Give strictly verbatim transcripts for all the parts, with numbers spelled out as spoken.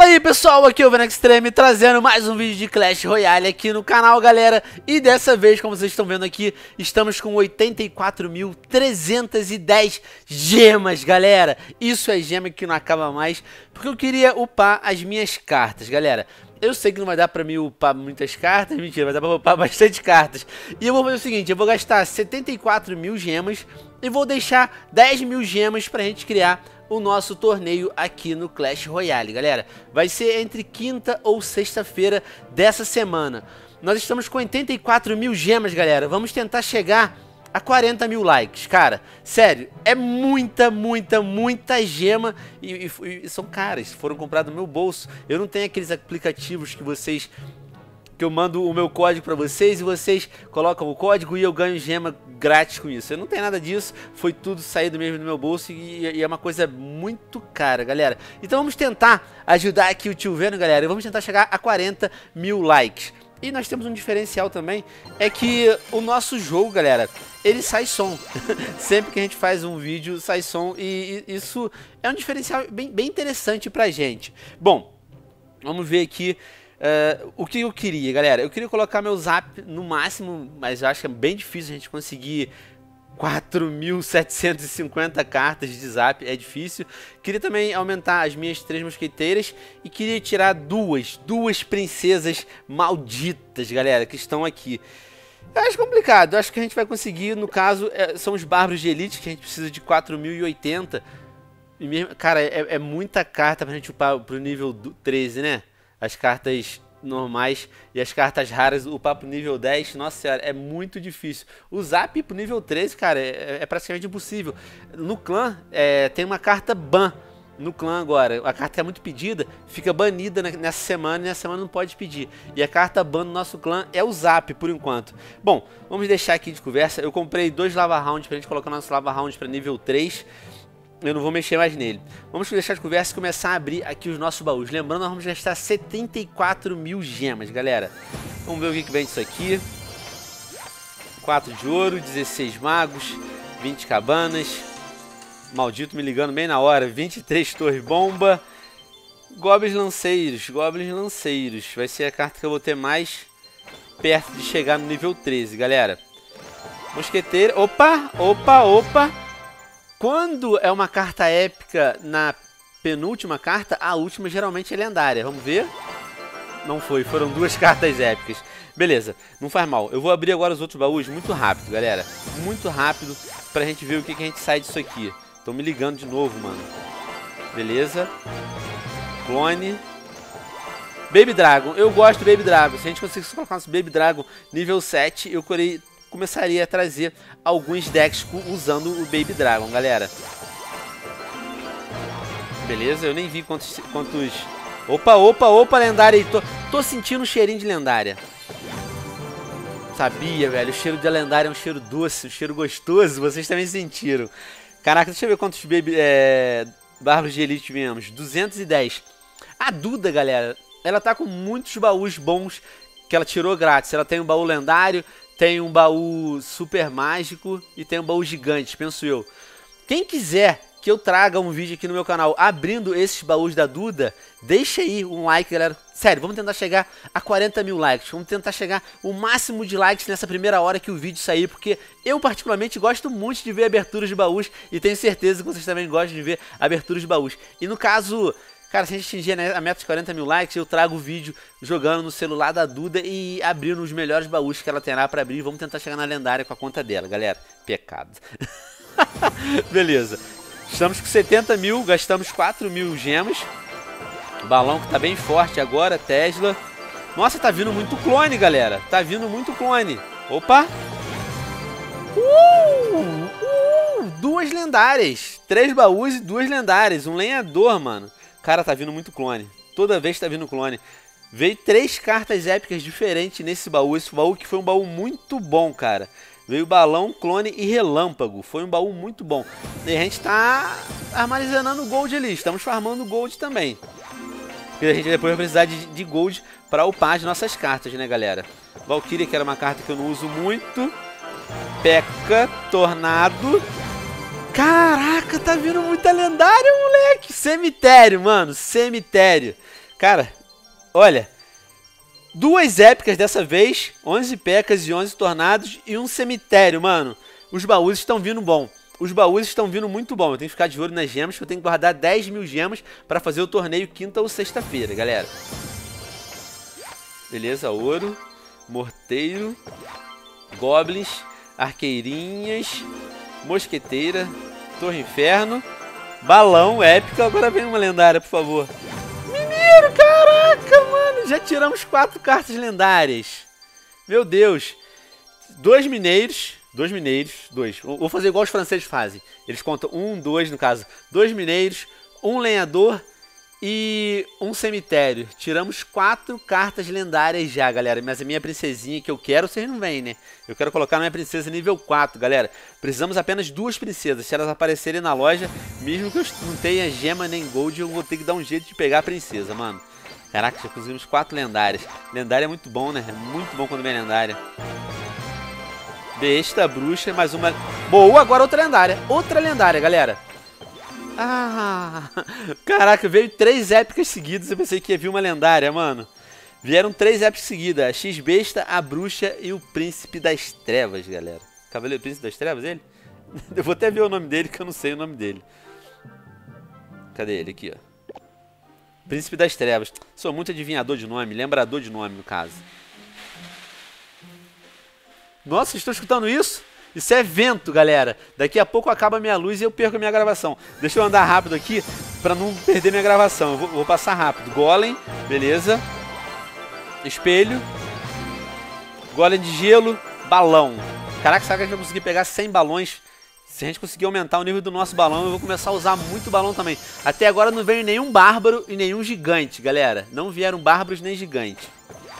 aí pessoal, aqui é o Venom Extreme trazendo mais um vídeo de Clash Royale aqui no canal, galera. E dessa vez, como vocês estão vendo aqui, estamos com oitenta e quatro mil trezentas e dez gemas, galera. Isso é gema que não acaba mais, porque eu queria upar as minhas cartas, galera. Eu sei que não vai dar pra mim upar muitas cartas, mentira, vai dar pra upar bastante cartas. E eu vou fazer o seguinte, eu vou gastar setenta e quatro mil gemas e vou deixar dez mil gemas pra gente criar o nosso torneio aqui no Clash Royale, galera. Vai ser entre quinta ou sexta-feira dessa semana. Nós estamos com oitenta e quatro mil gemas, galera. Vamos tentar chegar a quarenta mil likes, cara. Sério, é muita, muita, muita gema e, e, e são caras, foram compradas no meu bolso. Eu não tenho aqueles aplicativos que vocês... que eu mando o meu código pra vocês e vocês colocam o código e eu ganho gema grátis com isso. Eu não tenho nada disso, foi tudo saído mesmo do meu bolso e, e é uma coisa muito cara, galera. Então vamos tentar ajudar aqui o tio Venom, galera, e vamos tentar chegar a quarenta mil likes. E nós temos um diferencial também, é que o nosso jogo, galera, ele sai som. Sempre que a gente faz um vídeo, sai som e, e isso é um diferencial bem, bem interessante pra gente. Bom, vamos ver aqui. Uh, o que eu queria, galera, eu queria colocar meu zap no máximo, mas eu acho que é bem difícil a gente conseguir quatro mil setecentas e cinquenta cartas de zap, é difícil. Queria também aumentar as minhas três mosqueteiras e queria tirar duas, duas princesas malditas, galera, que estão aqui. Eu acho complicado, eu acho que a gente vai conseguir, no caso, é, são os bárbaros de elite, que a gente precisa de quatro mil e oitenta. E mesmo, cara, é, é muita carta pra gente upar pro nível treze, né? As cartas normais e as cartas raras, o papo nível dez, nossa senhora, é muito difícil. O zap pro nível treze, cara, é, é praticamente impossível. No clã, é, tem uma carta ban. No clã agora, a carta é muito pedida, fica banida nessa semana e nessa semana não pode pedir. E a carta ban no nosso clã é o zap, por enquanto. Bom, vamos deixar aqui de conversa. Eu comprei dois lava rounds pra gente colocar nosso lava round pra nível três. Eu não vou mexer mais nele. Vamos deixar de conversa e começar a abrir aqui os nossos baús. Lembrando, nós vamos gastar setenta e quatro mil gemas, galera. Vamos ver o que, que vem disso aqui. quatro de ouro, dezesseis magos, vinte cabanas. Maldito me ligando bem na hora. vinte e três torre bomba. Goblins lanceiros, goblins lanceiros. Vai ser a carta que eu vou ter mais perto de chegar no nível treze, galera. Mosqueteira. Opa, opa, opa. Quando é uma carta épica na penúltima carta, a última geralmente é lendária. Vamos ver? Não foi, foram duas cartas épicas. Beleza, não faz mal. Eu vou abrir agora os outros baús muito rápido, galera. Muito rápido pra gente ver o que, que a gente sai disso aqui. Estão me ligando de novo, mano. Beleza. Clone. Baby Dragon. Eu gosto do Baby Dragon. Se a gente conseguisse colocar nosso Baby Dragon nível sete, eu corei... começaria a trazer alguns decks usando o Baby Dragon, galera. Beleza, eu nem vi quantos... quantos... Opa, opa, opa, lendária aí. Tô, tô sentindo um cheirinho de lendária. Sabia, velho. O cheiro de lendária é um cheiro doce, um cheiro gostoso. Vocês também sentiram. Caraca, deixa eu ver quantos Baby... É... Bárbaros de Elite tivemos. duzentos e dez. A Duda, galera, ela tá com muitos baús bons que ela tirou grátis. Ela tem um baú lendário... Tem um baú super mágico e tem um baú gigante, penso eu. Quem quiser que eu traga um vídeo aqui no meu canal abrindo esses baús da Duda, deixa aí um like, galera. Sério, vamos tentar chegar a quarenta mil likes. Vamos tentar chegar o máximo de likes nessa primeira hora que o vídeo sair, porque eu particularmente gosto muito de ver aberturas de baús e tenho certeza que vocês também gostam de ver aberturas de baús. E no caso... Cara, se a gente atingir a meta de quarenta mil likes, eu trago o vídeo jogando no celular da Duda e abrindo os melhores baús que ela terá pra abrir. Vamos tentar chegar na lendária com a conta dela, galera. Pecado. Beleza. Estamos com setenta mil, gastamos quatro mil gemas. O balão que tá bem forte agora, Tesla. Nossa, tá vindo muito clone, galera. Tá vindo muito clone. Opa! Uh, uh, duas lendárias. Três baús e duas lendárias. Um lenhador, mano. Cara, tá vindo muito clone. Toda vez tá vindo clone. Veio três cartas épicas diferentes nesse baú. Esse baú que foi um baú muito bom, cara. Veio balão, clone e relâmpago. Foi um baú muito bom. E a gente tá armazenando gold ali. Estamos farmando gold também. Porque a gente depois vai precisar de, de gold para upar as nossas cartas, né, galera? Valkyria, que era uma carta que eu não uso muito. P.E.K.K.A, Tornado... Caraca, tá vindo muita lendária, moleque. Cemitério, mano. Cemitério. Cara, olha. Duas épicas dessa vez. onze pecas e onze tornados. E um cemitério, mano. Os baús estão vindo bom. Os baús estão vindo muito bom. Eu tenho que ficar de olho nas gemas, que eu tenho que guardar dez mil gemas pra fazer o torneio quinta ou sexta-feira, galera. Beleza, ouro. Morteiro. Goblins. Arqueirinhas. Mosqueteira. Torre Inferno. Balão épica. Agora vem uma lendária, por favor. Mineiro, caraca, mano. Já tiramos quatro cartas lendárias. Meu Deus. Dois mineiros. Dois mineiros. Dois. Vou fazer igual os franceses fazem. Eles contam um, dois, no caso. Dois mineiros. Um lenhador. E um cemitério. Tiramos quatro cartas lendárias já, galera. Mas a minha princesinha que eu quero, vocês não veem, né? Eu quero colocar minha princesa nível quatro, galera. Precisamos apenas duas princesas. Se elas aparecerem na loja, mesmo que eu não tenha gema nem gold, eu vou ter que dar um jeito de pegar a princesa, mano. Caraca, já conseguimos quatro lendárias. Lendária é muito bom, né? É muito bom quando vem lendária. Besta, bruxa, mais uma... Boa, agora outra lendária. Outra lendária, galera. Ah, caraca, veio três épicas seguidas. Eu pensei que ia vir uma lendária, mano. Vieram três épicas seguidas. A X-Besta, a Bruxa e o Príncipe das Trevas, galera. Cavaleiro Príncipe das Trevas, ele? Eu vou até ver o nome dele, que eu não sei o nome dele. Cadê ele? Aqui, ó. Príncipe das Trevas. Sou muito adivinhador de nome, lembrador de nome, no caso. Nossa, vocês estão escutando isso? Isso é vento, galera. Daqui a pouco acaba a minha luz e eu perco a minha gravação. Deixa eu andar rápido aqui pra não perder minha gravação. Eu vou, vou passar rápido. Golem, beleza. Espelho. Golem de gelo. Balão. Caraca, será que a gente vai conseguir pegar cem balões? Se a gente conseguir aumentar o nível do nosso balão, eu vou começar a usar muito balão também. Até agora não veio nenhum bárbaro e nenhum gigante, galera. Não vieram bárbaros nem gigantes.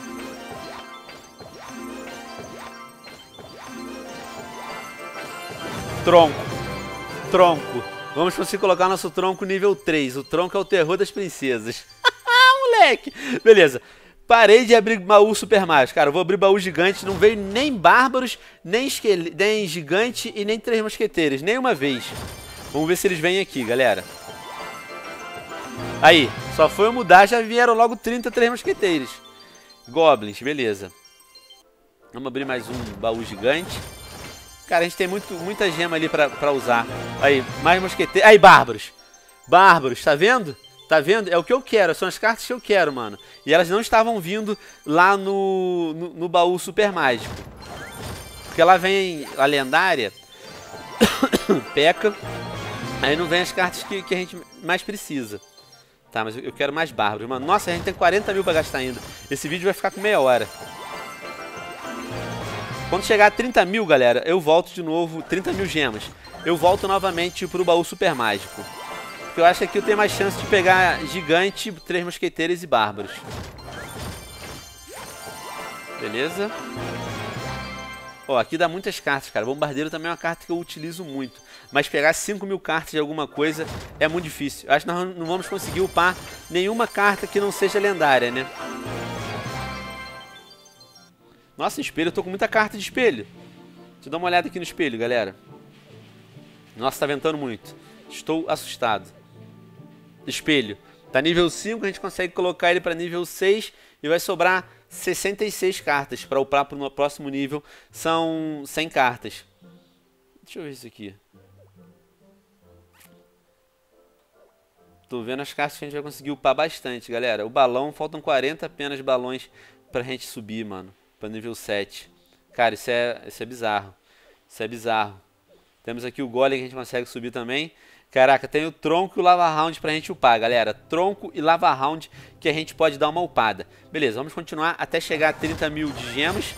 Tronco. Tronco. Vamos conseguir colocar nosso tronco nível três. O tronco é o terror das princesas. Moleque. Beleza. Parei de abrir baú super mágico. Cara, eu vou abrir baú gigante. Não veio nem bárbaros, nem, esquele... nem gigante e nem três mosqueteiros. Nem uma vez. Vamos ver se eles vêm aqui, galera. Aí. Só foi eu mudar, já vieram logo trinta três mosqueteiros. Goblins, beleza. Vamos abrir mais um baú gigante. Cara, a gente tem muito, muita gema ali pra, pra usar. Aí, mais mosqueteiros. Aí, bárbaros. Bárbaros, tá vendo? Tá vendo? É o que eu quero, são as cartas que eu quero, mano. E elas não estavam vindo lá no, no, no baú super mágico. Porque lá vem a lendária. Peca. Aí não vem as cartas que, que a gente mais precisa. Tá, mas eu quero mais bárbaros, mano. Nossa, a gente tem quarenta mil pra gastar ainda. Esse vídeo vai ficar com meia hora. Quando chegar a trinta mil, galera, eu volto de novo, trinta mil gemas. Eu volto novamente pro baú super mágico. Porque eu acho que aqui eu tenho mais chance de pegar gigante, três mosqueteiros e bárbaros. Beleza. Ó, aqui dá muitas cartas, cara. Bombardeiro também é uma carta que eu utilizo muito. Mas pegar cinco mil cartas de alguma coisa é muito difícil. Eu acho que nós não vamos conseguir upar nenhuma carta que não seja lendária, né? Nossa, espelho, eu tô com muita carta de espelho. Deixa eu dar uma olhada aqui no espelho, galera. Nossa, tá ventando muito. Estou assustado. Espelho. Tá nível cinco, a gente consegue colocar ele pra nível seis e vai sobrar sessenta e seis cartas. Pra upar pro próximo nível são cem cartas. Deixa eu ver isso aqui. Tô vendo as cartas que a gente vai conseguir upar bastante, galera. O balão, faltam quarenta apenas balões pra gente subir, mano. Para nível sete. Cara, isso é, isso é bizarro. Isso é bizarro. Temos aqui o golem que a gente consegue subir também. Caraca, tem o tronco e o lava round pra gente upar, galera. Tronco e lava round que a gente pode dar uma upada. Beleza, vamos continuar até chegar a trinta mil de gemas.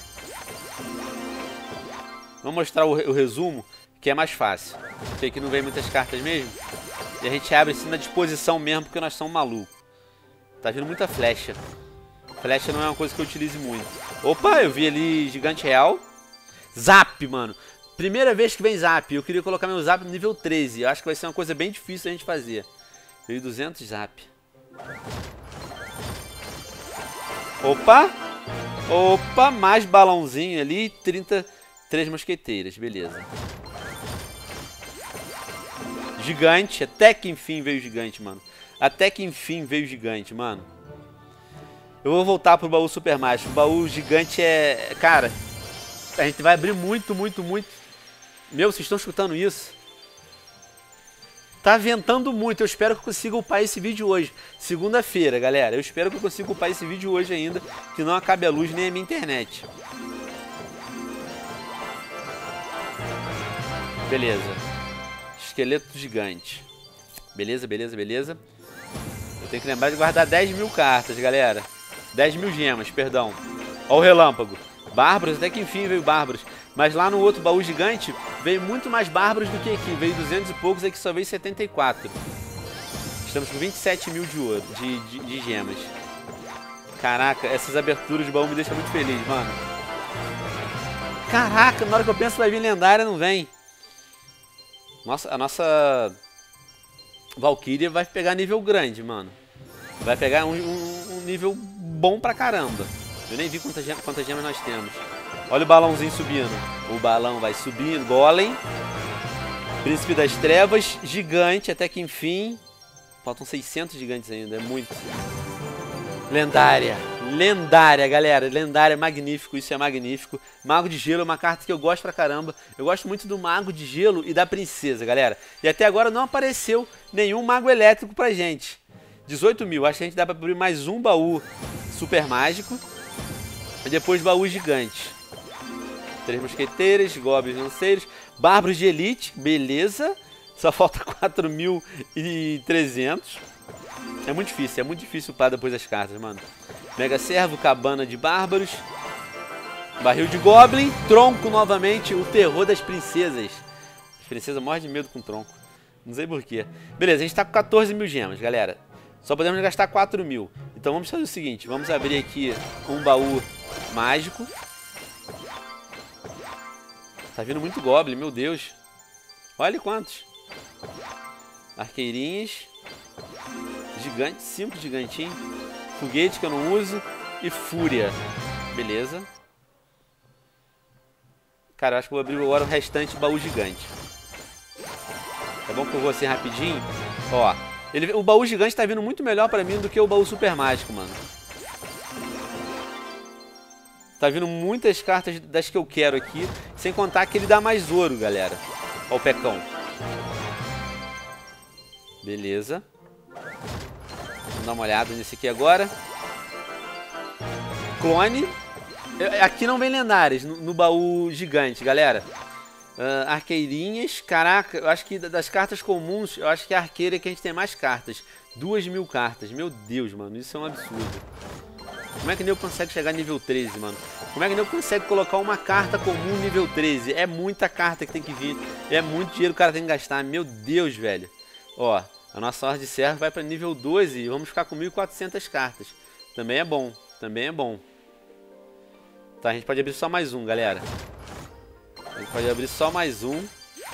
Vamos mostrar o, o resumo, que é mais fácil. Porque aqui não vem muitas cartas mesmo. E a gente abre assim na disposição mesmo, porque nós somos malucos. Tá vindo muita flecha. Flecha não é uma coisa que eu utilize muito. Opa, eu vi ali gigante real. Zap, mano. Primeira vez que vem zap. Eu queria colocar meu zap no nível treze. Eu acho que vai ser uma coisa bem difícil a gente fazer. Veio duzentos zap. Opa. Opa, mais balãozinho ali. trinta, três mosqueteiras. Beleza. Gigante. Até que enfim veio gigante, mano. Até que enfim veio o gigante, mano. Eu vou voltar pro baú super mágico. O baú gigante é... Cara, a gente vai abrir muito, muito, muito. Meu, vocês estão escutando isso? Tá ventando muito. Eu espero que eu consiga upar esse vídeo hoje. Segunda-feira, galera. Eu espero que eu consiga upar esse vídeo hoje ainda. Que não acabe a luz nem a minha internet. Beleza. Esqueleto gigante. Beleza, beleza, beleza. Eu tenho que lembrar de guardar dez mil cartas, galera. dez mil gemas, perdão. Ó o relâmpago. Bárbaros, até que enfim veio bárbaros. Mas lá no outro baú gigante veio muito mais bárbaros do que aqui. Veio duzentos e poucos, aqui só veio setenta e quatro. Estamos com vinte e sete mil de ouro, de, de, de gemas. Caraca, essas aberturas de baú me deixam muito feliz, mano. Caraca, na hora que eu penso que vai vir lendária, não vem. Nossa, a nossa Valkyria vai pegar nível grande, mano. Vai pegar um, um, um nível bom pra caramba. Eu nem vi quantas gemas, quantas gemas nós temos. Olha o balãozinho subindo. O balão vai subindo. Golem. Príncipe das Trevas. Gigante, até que enfim. Faltam seiscentos gigantes ainda, é muito. Lendária. Lendária, galera. Lendária, magnífico. Isso é magnífico. Mago de Gelo é uma carta que eu gosto pra caramba. Eu gosto muito do Mago de Gelo e da Princesa, galera. E até agora não apareceu nenhum Mago Elétrico pra gente. dezoito mil. Acho que a gente dá pra abrir mais um baú super mágico. E depois baú gigante. Três mosqueteiras, goblins lanceiros. Bárbaros de Elite. Beleza. Só falta quatro mil e trezentos. É muito difícil. É muito difícil upar depois das cartas, mano. Mega Servo, Cabana de Bárbaros. Barril de Goblin. Tronco novamente. O terror das princesas. As princesas morrem de medo com tronco. Não sei porquê. Beleza, a gente tá com quatorze mil gemas, galera. Só podemos gastar quatro mil. Então vamos fazer o seguinte. Vamos abrir aqui um baú mágico. Tá vindo muito Goblin, meu Deus. Olha quantos. Arqueirinhas. Gigante, cinco gigantinhos. Foguete que eu não uso. E Fúria. Beleza. Cara, eu acho que eu vou abrir agora o restante baú gigante. Tá bom que eu vou assim rapidinho. Ó. Ele, o baú gigante tá vindo muito melhor pra mim do que o baú super mágico, mano. Tá vindo muitas cartas das que eu quero aqui. Sem contar que ele dá mais ouro, galera. Ó o pecão. Beleza. Vamos dar uma olhada nesse aqui agora. Clone. Aqui não vem lendárias no, no baú gigante, galera. Uh, arqueirinhas. Caraca, eu acho que das cartas comuns, eu acho que a arqueira é que a gente tem mais cartas. Duas mil cartas. Meu Deus, mano. Isso é um absurdo. Como é que o nego consegue chegar nível treze, mano? Como é que o nego consegue colocar uma carta comum nível treze? É muita carta que tem que vir. É muito dinheiro que o cara tem que gastar. Meu Deus, velho. Ó, a nossa Ordem de Servo vai para nível doze e vamos ficar com mil e quatrocentas cartas. Também é bom. Também é bom. Tá, a gente pode abrir só mais um, galera. A gente pode abrir só mais um.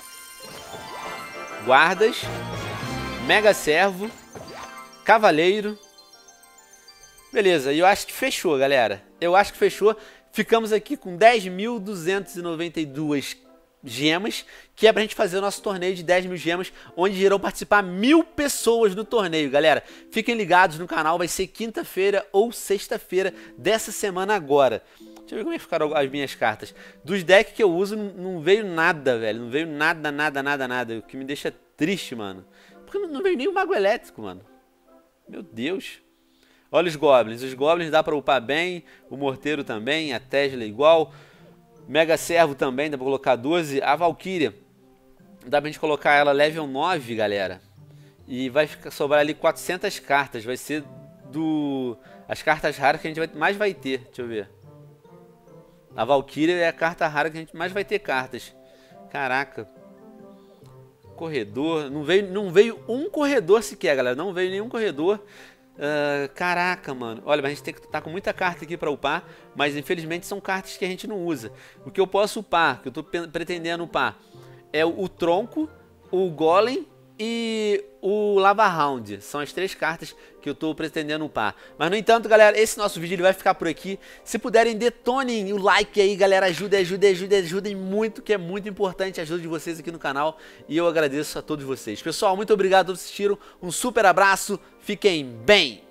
Guardas. Mega Servo. Cavaleiro. Beleza, e eu acho que fechou, galera. Eu acho que fechou. Ficamos aqui com dez mil duzentas e noventa e duas gemas, que é pra gente fazer o nosso torneio de dez mil gemas, onde irão participar mil pessoas no torneio, galera. Fiquem ligados no canal, vai ser quinta-feira ou sexta-feira dessa semana agora. Deixa eu ver como é que ficaram as minhas cartas. Dos decks que eu uso, não veio nada, velho. Não veio nada, nada, nada, nada. O que me deixa triste, mano. Porque não veio nem o Mago Elétrico, mano. Meu Deus. Olha os Goblins. Os Goblins dá pra upar bem. O Morteiro também. A Tesla igual. Mega Servo também. Dá pra colocar doze. A Valkyria. Dá pra gente colocar ela level nove, galera. E vai ficar, sobrar ali quatrocentas cartas. Vai ser do... as cartas raras que a gente vai, mais vai ter. Deixa eu ver. A Valkyria é a carta rara que a gente mais vai ter cartas. Caraca. Corredor. Não veio, não veio um corredor sequer, galera. Não veio nenhum corredor. Uh, caraca, mano. Olha, a gente tem que estar com muita carta aqui pra upar. Mas infelizmente são cartas que a gente não usa. O que eu posso upar, que eu tô pretendendo upar, é o, o tronco, o golem e o Lava Round. São as três cartas que eu tô pretendendo upar. Mas no entanto, galera, esse nosso vídeo ele vai ficar por aqui. Se puderem, detonem o like aí, galera. Ajudem, ajudem, ajudem, ajudem muito, que é muito importante a ajuda de vocês aqui no canal. E eu agradeço a todos vocês. Pessoal, muito obrigado por assistirem. Um super abraço. Fiquem bem!